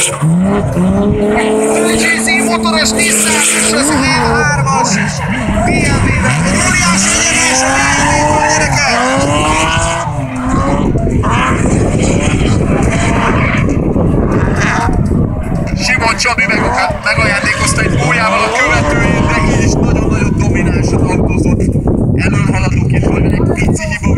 GC motoros Nissan és az E3-as BMW-vel egy óriási nyerés a BMW-ből, gyerekek! Simon Csabi megajándékozta egy gólyával a követőjét, de így is nagyon-nagyon dominánsat autózott. Elől haladóként volt egy pici hiba